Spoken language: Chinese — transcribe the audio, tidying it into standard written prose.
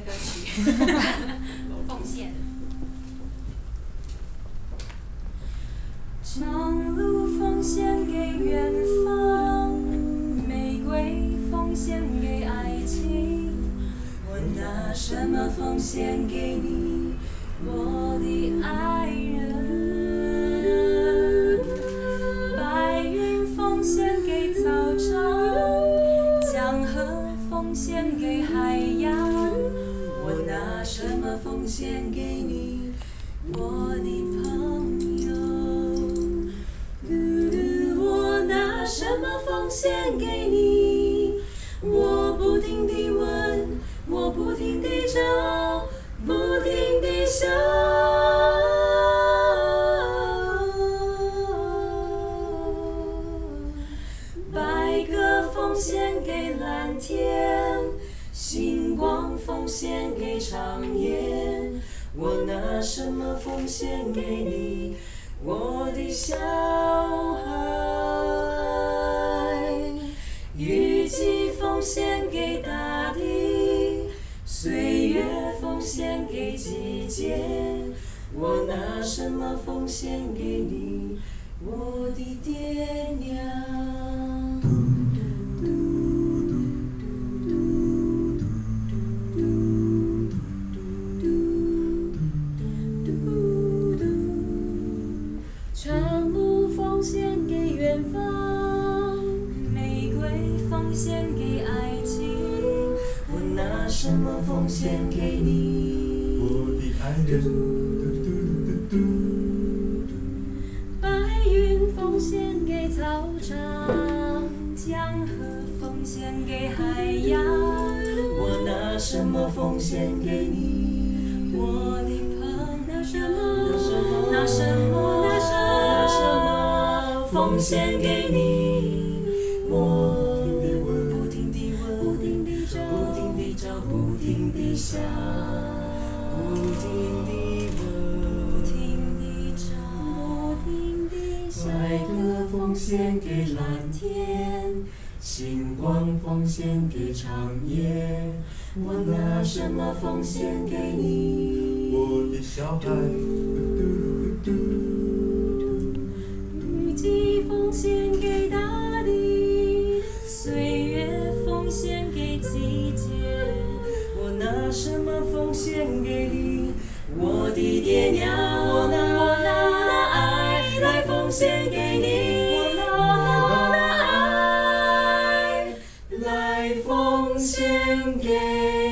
歌曲，奉献。 长路奉献给远方，玫瑰奉献给爱情，我拿什么奉献给你，我的爱人？白云奉献给草场，江河奉献给海洋，我拿什么奉献给你，我的朋友？我拿什么奉献给你？我不停地问，我不停地找，不停地想。白鸽奉献给蓝天，星光奉献给长夜，我拿什么奉献给你，我的小孩？雨季奉献给大地，岁月奉献给季节，我拿什么奉献给你，我的爹娘？长路奉献给远方，玫瑰奉献给爱情，我拿什么奉献给你， 我的爱人？ 白云奉献给草场，江河奉献给海洋，我拿什么奉献给你，我的朋友？拿什么奉献给你？我不停地问，不停地找，不停地找，不停地想，不停地问，不停地找，不停地想。白鸽奉献给蓝天，星光奉献给长夜，我拿什么奉献给你， 我的小孩？ 雨季奉献给大地，岁月奉献给季节，我拿什么奉献给你，我的爹娘？我拿爱来奉献给你，我拿爱来奉献给